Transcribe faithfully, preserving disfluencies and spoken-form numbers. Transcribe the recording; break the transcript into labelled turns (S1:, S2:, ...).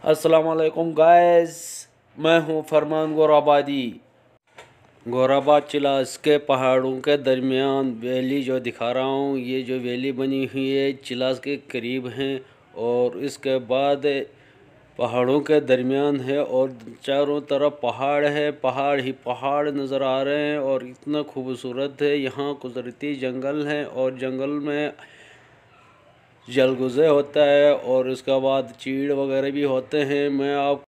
S1: अस्सलाम वालेकुम गाइस, मैं हूं फरमान गोराबादी। गोहराबाद चिलास के पहाड़ों के दरमियान वैली जो दिखा रहा हूं, ये जो वैली बनी हुई है चिलास के करीब हैं और इसके बाद पहाड़ों के दरमियान है और चारों तरफ पहाड़ है, पहाड़ ही पहाड़ नज़र आ रहे हैं और इतना खूबसूरत है। यहाँ कुदरती जंगल है और जंगल में जलगुज़े होता है और उसके बाद चीड़ वगैरह भी होते हैं। मैं आप